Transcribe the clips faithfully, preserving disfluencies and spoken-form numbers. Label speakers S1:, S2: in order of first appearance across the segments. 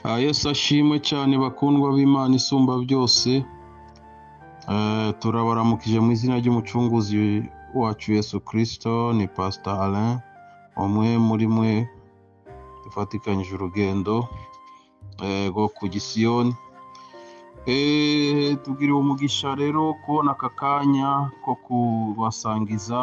S1: Yesu ashimwe cyane bakundwa b'Imana isumba byose. Turabaramukije mu izina ry'umucunguzi wacu Yesu Kristo. Ni Pastor Alain, umwe muri mwe dufatikanyije urugendo rwo ku Gisiyoni. Tubwiriwe umugisha rero kubona aka kanya ko kubasangiza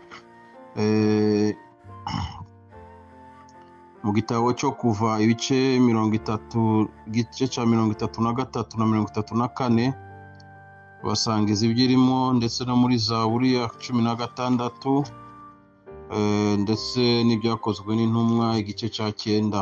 S1: mu gitabo cyo kuva ibice mirongo itatu gice cya mirongo itatu na gatatu na mirongo itatu na kane, basangiza ibyirimo ndetse no muri Zaburi ya cumi na gatandatu ndetse n'ibyakozwe n'intumwa igice cya cyenda.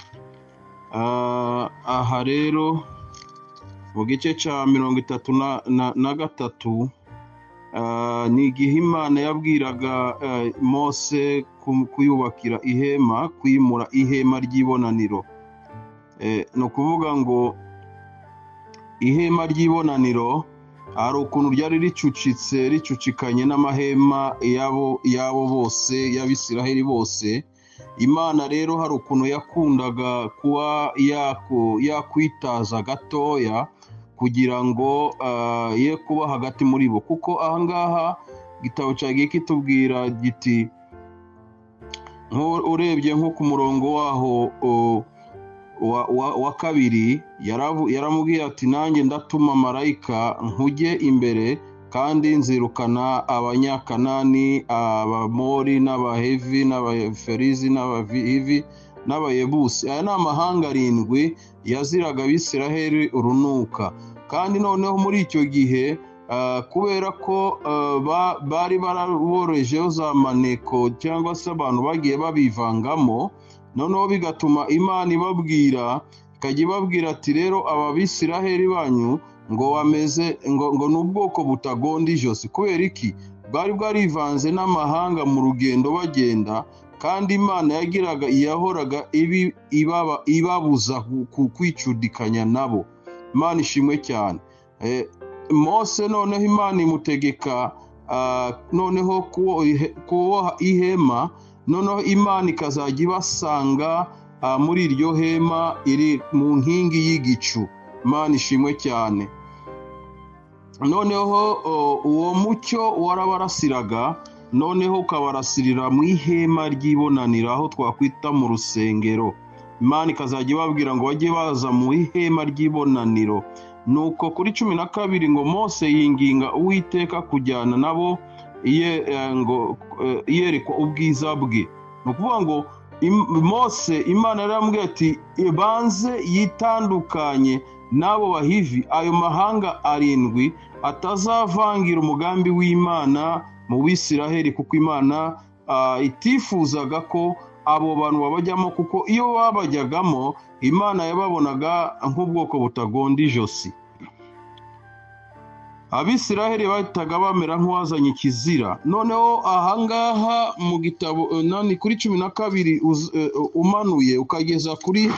S1: Aha rero mu gice cya mirongo itatu na gatatu ni igihe Imana yabwiraga Mose kuyubakira ihema, kwimura ihema ry'ibonaniro. Ni ukuvuga ngo ihema ry'ibonaniro hari ukuntu ryari ricucitse ricucikanye n'amahema yabo yabo bose y'Abisiraheli bose. Imana rero hari ukuntu yakundaga kuba yakwitaza gatoya kugira ngo ye kuba hagati muri bo, kuko ahangaha igitabo cyagiye kitubwira giti, urebye nko ku murongo waho wa kabiri yaramubwiye ati, nanjye ndatuma marayika nkujye imbere kandi nzirukana abanyakanani, abamori n'abahevi n'abaferizi n'abahivi n'abayebusi. Aya ni amahanga arindwi yaziraga Abisiraheli urunuka. Kandi noneho muri icyo gihe kubera ko bari baraborojeho za maneko cyangwa se abantu bagiye babivangamo, noneho bigatuma Imana ibabwira, ikajya ibabwira ati, rero aba Bisiraheli banyu ngo bameze ngo ngo n'ubwoko butagonda ijosi. Kubera iki? Bari bwarivanze n'amahanga mu rugendo bagenda, kandi Imana yagiraga iyahoraga ibi ibaba ibabuza kwicudikanya nabo. Imana ishimwe cyane. Mose noneho Imana imutegeka noneho kuboha ihema, noneho Imana ikazajya ibasanga muri iryo hema iri mu nkingi y'igicu. Imana ishimwe cyane. Noneho uwo mucyo warabarasiraga, noneho ukabarasirira mu ihema ry'ibonaniro, aho twakwita mu rusengero. Imana ikazajya ibabwira ngo bajye baza mu ihema ry'ibonaniro. Nuko kuri cumi na kabiri ngo Mose yinginga Uwiteka kujyana nabo ngo yerekwa ubwiza bwe. Ni ukuvuga ngo Mose, Imana yaramubwiye ati, banze yitandukanye n'abo bahivi, ayo mahanga arindwi, atazavangira umugambi w'Imana mu Bisiraheli, kuko Imana itifuzaga ko abo bantu babajyamo, kuko iyo babajyagamo Imana yababonaga nk'ubwoko butagonda ijosi. Abisiraheli bahitaga bamera nk'uwazanye ikizira. Noneho ahangaha mu gitabo nani kuri cumi na kabiri umanuye ukageza kuri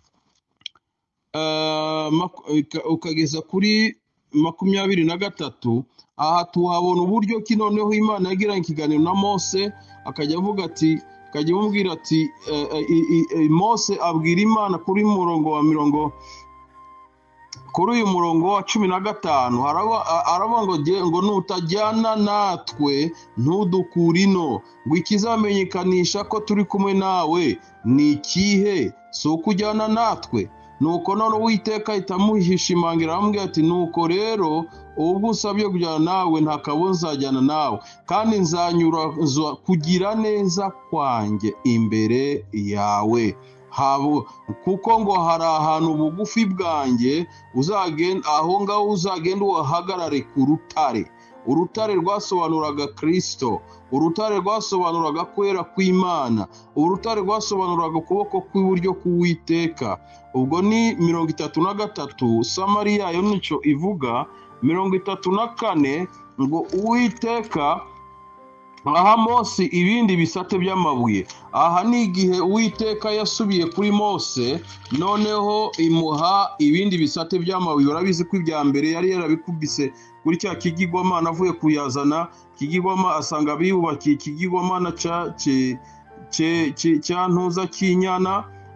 S1: ukageza kuri makumyabiri na gatatu, aha tuhabona uburyo ki noneho Imana yagiranye ikiganiro na Mose, akajya avuga ati, akajya amubwira ati, Mose abwira Imana kuri murongo wa mirongo kuri uyu murongo wa cumi na gatanu, aravuga ngo ngo nutajyana natwe ntudukure ino, ngo ikizamenyekanisha ko turi kumwe nawe ni ikihe? Si ukujyana natwe. Nuko none Uwiteka itamuhishimangira, aramubwira ati, nuko rero ubwo usabye kujyana nawe nta kabo nzajyana nawe, kandi nzanyura kugira neza kwanjye imbere yawe. Habo kuko ngo hari ahantu bugufi bwanjye uzagenda, aho ngaho uzagenda uhagarare ku rutare. Urutare rwasobanuraga Kristo, urutare rwasobanuraga kwera kw'Imana, urutare rwasobanuraga ukuboko kw'iburyo k'Uwiteka. Ubwo ni mirongo itatu na gatatu. Samariya yo nico ivuga. Mirongo itatu na kane ngo Uwiteka aha Mose ibindi bisate by'amabuye. Aha ni igihe Uwiteka yasubiye kuri Mose, noneho imuha ibindi bisate by'amabuye. Urabizi ko ibya mbere yari yarabikubise kuri cya kigigwamana avuye kuyazana. Kigigwama asanga biyubakiye ikigigwamana cya cya ntuza cy'inyana,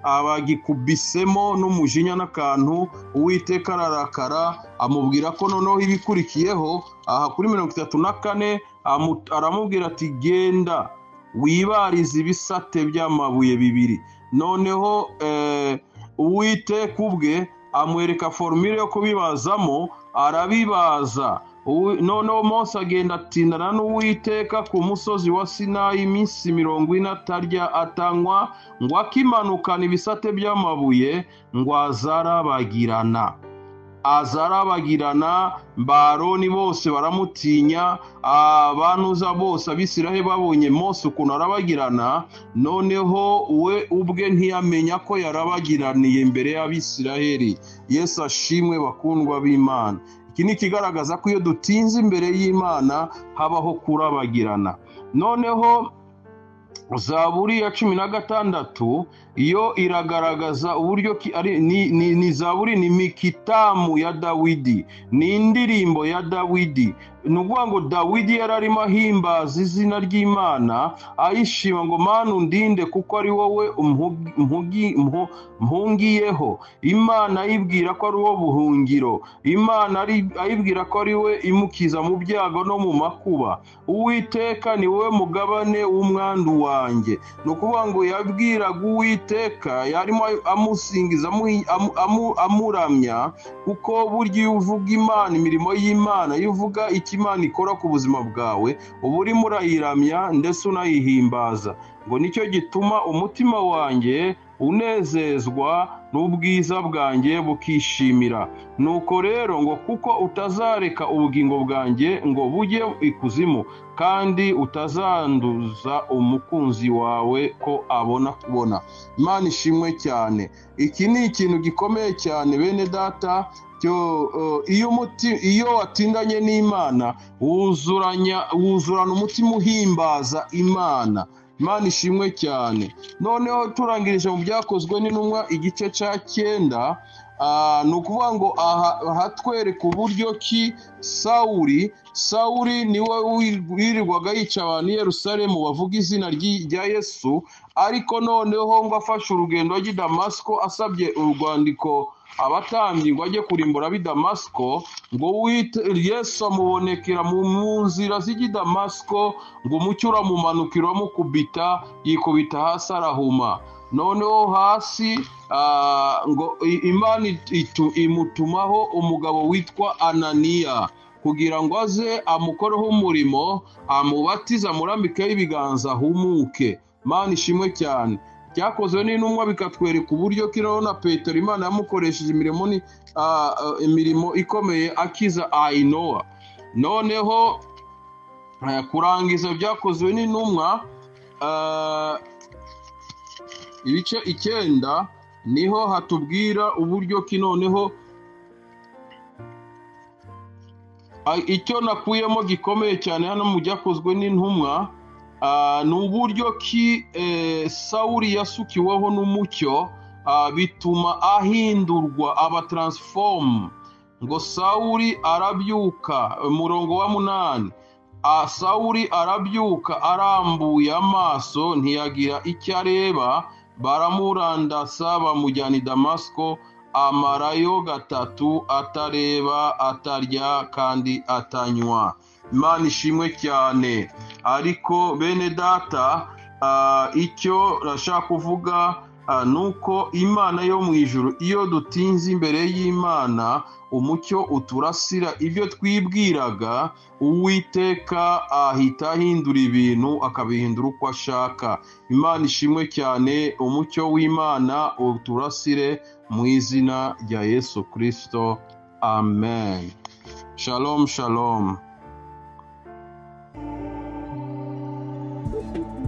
S1: abagikubisemo n'umujinya n'akantu, Uwiteka ararakara amubwira ko noneho ibikurikiyeho. Aha kuri mirongo itatu na kane aramubwira ati genda wibarize ibisate by'amabuye bibiri. Noneho eh, Uwiteka ubwe amwereka formule yo kubibazamo, arabibaza. Noneho Mose agenda atindana n'Uwiteka ku musozi wa Sinayi iminsi mirongo ine atarya atanywa, ngo akimanukana ibisate by'amabuye ngo azarabagirana. azarabagirana Baroni bose baramutinya, abanuza bose Abisiraheli babonye Mose ukuntu arabagirana, noneho we ubwe ntiyamenya ko yarabagiraniye imbere y'Abisiraheli. Yesu ashimwe bakundwa b'Imana. Iki ni kigaragaza ko iyo dutinze imbere y'Imana habaho kurabagirana. Noneho Zaburi ya cumi na gatandatu iyo iragaragaza uburyo ki ari ni, ni, ni Zaburi ni mikitamu ya Dawidi, ni indirimbo ya Dawidi. Nukuvuga ngo Dawidi yararimo ahimbaza izina ry'Imana, ayishima ngo Mana undinde kuko ari wowe umpugi mpungiyeho. Imana ayibwira ko ari wo buhungiro, Imana ayibwira ko ari we imukiza mu byago no mu makuba. Uwiteka ni wowe mugabane w'umwandu wanjye. Nukuvuga ngo yabwiraga Uwiteka, yarimo amusingiza amuramya, kuko burya iyo uvuga Imana, imirimo y'Imana, iyo uvuga iki Imana ikora ku buzima bwawe, uba urimo urayiramya ndetse unayihimbaza. Ngo nicyo gituma umutima wanjye unezezwa n'ubwiza bwanjye bukishimira. Nuko rero ngo kuko utazareka ubugingo bwanjye ngo bujye ikuzimu, kandi utazanduza umukunzi wawe ko abona kubona. Imana ishimwe cyane. Iki ni ikintu gikomeye cyane bene data. Iyo umuti iyo watindanye n'Imana wuzuranya wuzurana umutima uhimbaza Imana. Imana ishimwe cyane. Noneho turangirije mu byakozwe n'intumwa igice cya cyenda, ni ukuvuga ngo aha twereka uburyo ki Sawuli Sawuli niwe wirirwaga yica abantu i Yerusalemu bavuga izina rya Yesu, ariko noneho ngo afashe urugendo ajya i Damasiko asabye urwandiko abatambyi ngo ajye kurimbura ab'i Damasiko, ngo Yesu amubonekera mu nzira z'ijya i Damasiko, ngo umucyo uramumanukira uramukubita, yikubita hasi arahuma. Noneho hasi ngo Imana imutumaho umugabo witwa Ananiya kugira ngo aze amukoreho umurimo, amubatiza amurambikeho ibiganza ahumuke. Imana ishimwe cyane. Cyakozwe n'intumwa bikatwereka uburyo kino na Petero Imana yamukoresheje imirimo ni uh, imirimo ikomeye akiza Ainoa. Noneho uh, kurangiza byakozwe n'intumwa uh, ibice icyenda niho hatubwira uburyo kinoneho uh, icyo nakuyemo gikomeye cyane hano mu byakozwe n'intumwa. Uh, ni uburyo ki eh, Sawuli yasukiweho n'umucyo, uh, bituma ahindurwa aba transform. Ngo Sawuli arabyuka, umurongo wa munani, uh, Sawuli arabyuka arambuye amaso ntiyagira icyo areba, baramurandasa bamujyana i Damasiko, amarayo gatatu atareba atarya kandi atanywa. Imana ishimwe cyane. Ariko bene data, uh, icyo rashaka kuvuga uh, nuko Imana yo mu ijuru iyo dutinze imbere y'Imana umucyo uturasira ibyo twibwiraga, Uwiteka ahita ahindura ibintu akabihindura uko ashaka. Imana ishimwe cyane. Umucyo w'Imana uturasire mu izina rya Yesu Kristo. Amen. Shalom shalom.